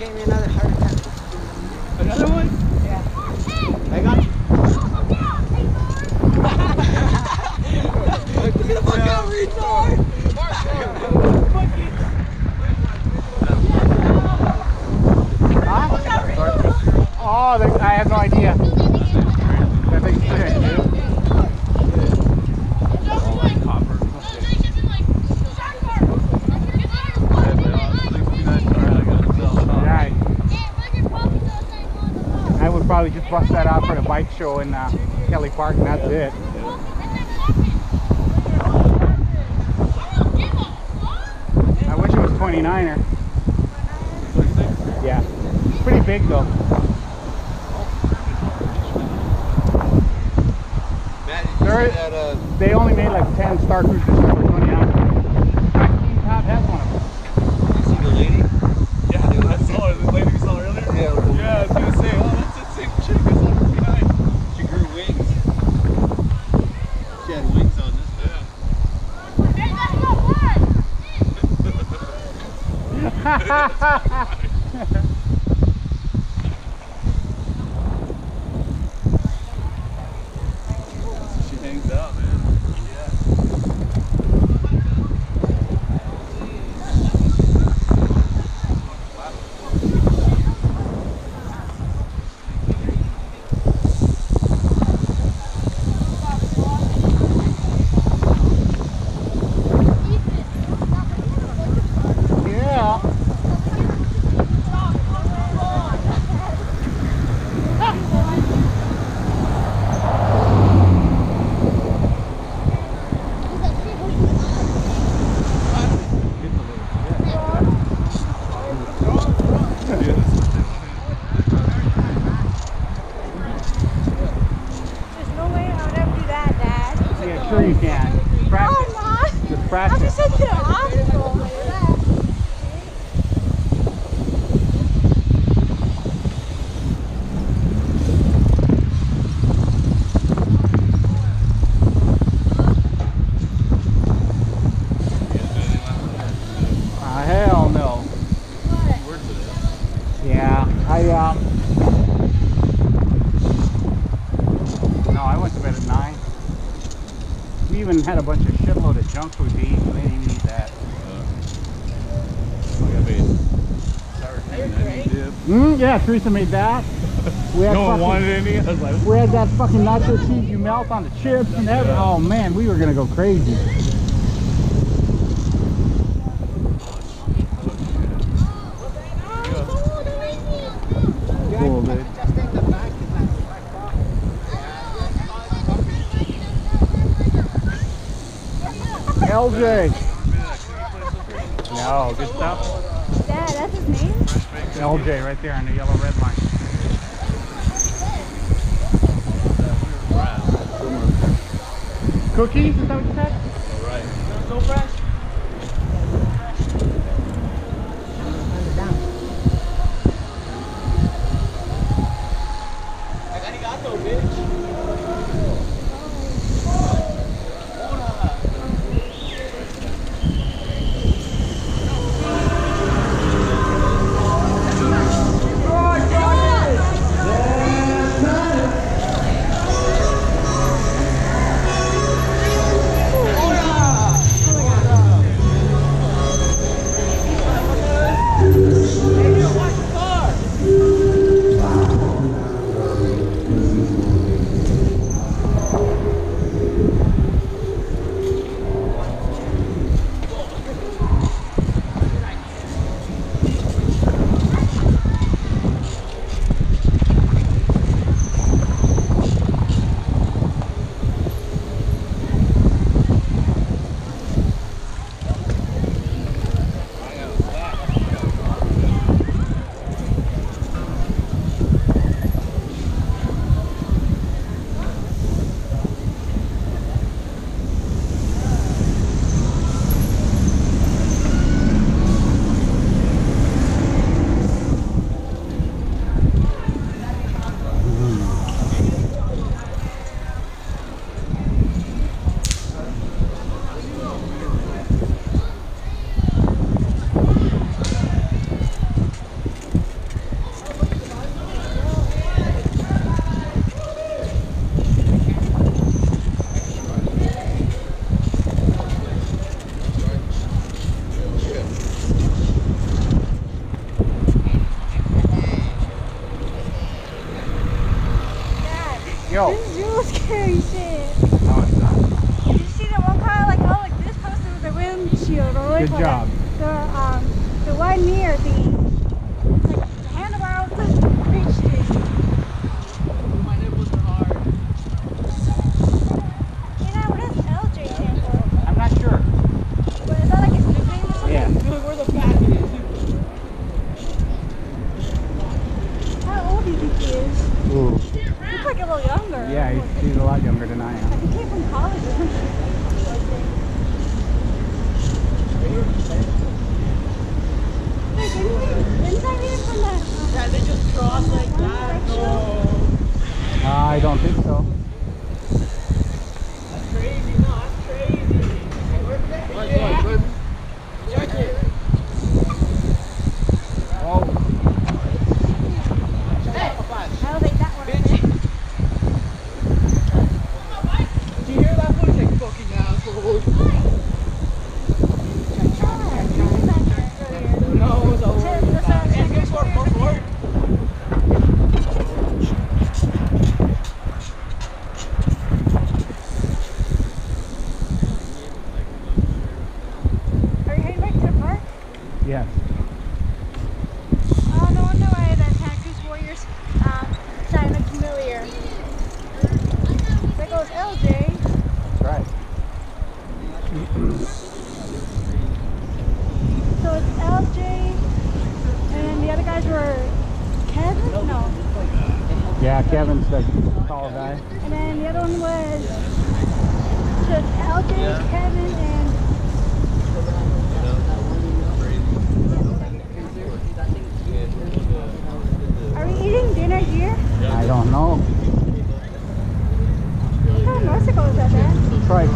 gave me another heart attack. Another one? Yeah. I got you. Get the fuck out, retard! Huh? Oh, I have no idea. I think it's sick, dude. I would probably just bust that out for the bike show in Kelly Park, and that's it. I wish it was 29er. Yeah, it's pretty big though. They only made like 10 Star Cruisers for 29. Top has one of them. You see the lady? Yeah, I saw her. The lady we saw earlier? Yeah, I was gonna say, oh, that's the same chick as on her behind. she grew wings. She had wings on this Yeah. She hangs out, man. Sure you can. Practice. Just practice. I'm just sent to the hospital. Hell no. Yeah, no, I went to bed at 9. We even had a bunch of shitload of junk food to eat, and they didn't even eat that. Yeah, Teresa made that. We had No one wanted any. I was like, we had that fucking nacho cheese you melt on the chips and everything. Oh man, we were gonna go crazy. Cool, dude. LJ. No, good stuff. Dad, that's his name? LJ right there on the yellow red line. Cookies, is that what you said? all right. So fresh. Arigato, bitch. do you Good call job. that? The one near the handlebar of the bridge thing. My nipples are hard. You know, what does LJ stand for? I'm not sure. But is that like his nickname or something? Yeah. Look where the back is. How old do you think he is? Ooh. He looks like a little younger. Yeah, he's a lot younger than I am. Like he came from college or something. Wait, didn't I read it from that? Yeah, they just cross like that. No. I don't think so. That's crazy. No, that's crazy. Yeah. Check it. Oh, I'll take that one. Did you hear that one? Like fucking assholes. No, it was over. Hey, you guys want more? Are you heading back to the park? yes. Oh, no wonder why that Santa Cruz Warriors sign looks familiar. There goes LJ. That's right. So it's LJ, and then the other guys were Kevin? No. Yeah, Kevin's the tall guy. And then the other one was just LJ, Kevin, and are we eating dinner here? I don't know. What kind of Mexico is that, man? That's right.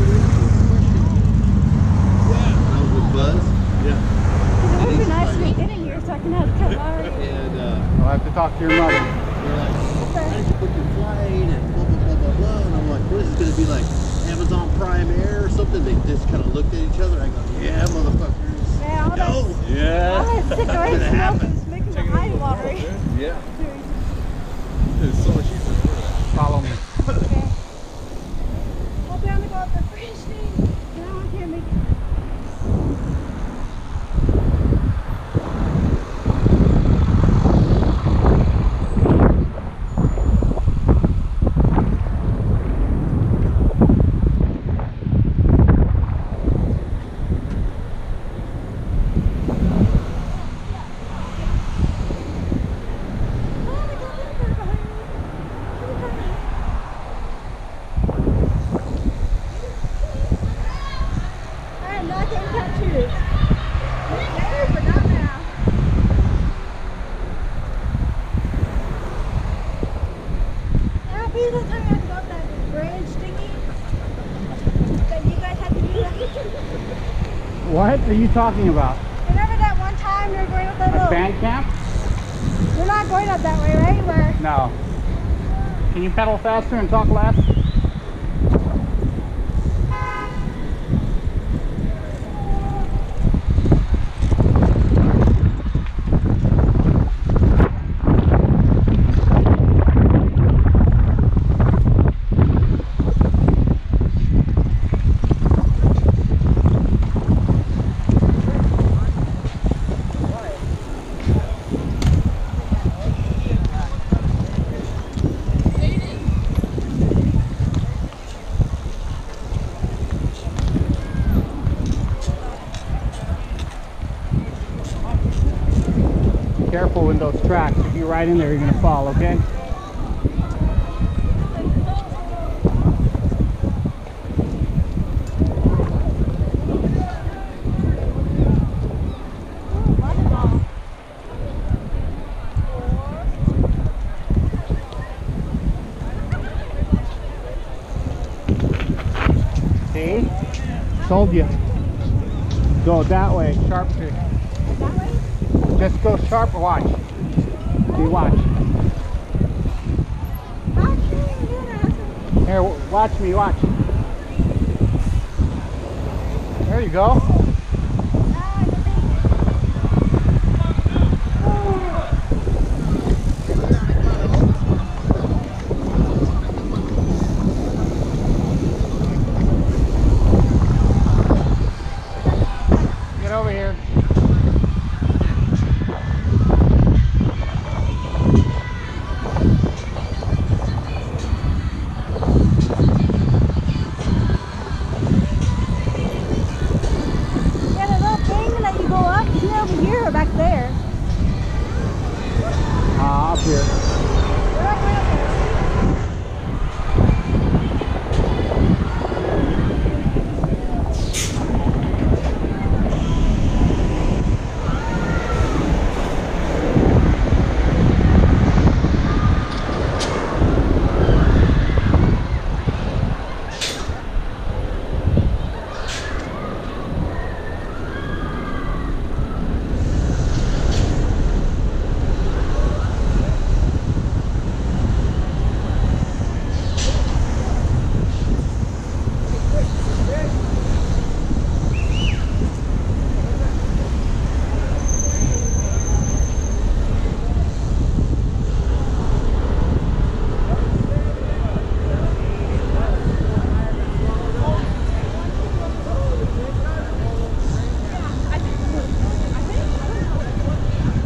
With Buzz. Yeah. It would be nice to eat dinner here so I can have calamari. And I'll have to talk to your mother. they're like, how did you book your flight? And blah, blah, blah, blah, blah. And I'm like, what is this going to be like? Amazon Prime Air or something? They just kind of looked at each other. I go, yeah, motherfuckers. Yeah, all that, No. all Yeah. that cigarette Gonna smoke happen. is making my eyes watery. Yeah. It's so much easier. Follow me. Okay. I'll be on the go up the fridge thing. And I want to make I am not getting tattoos. Later, but not now. Now, please don't tell me I have to go up that bridge thingy. That you guys had to do that. What are you talking about? Remember that one time we were going up that A little... band camp? We're not going up that way, right? Where... No. Can you pedal faster and talk less? Careful with those tracks. If you're right in there, you're going to fall, okay? See? Told you. Go that way, sharp trick. That way? Just go sharp, watch. See, watch. How can you do that? Here, watch me, watch. There you go.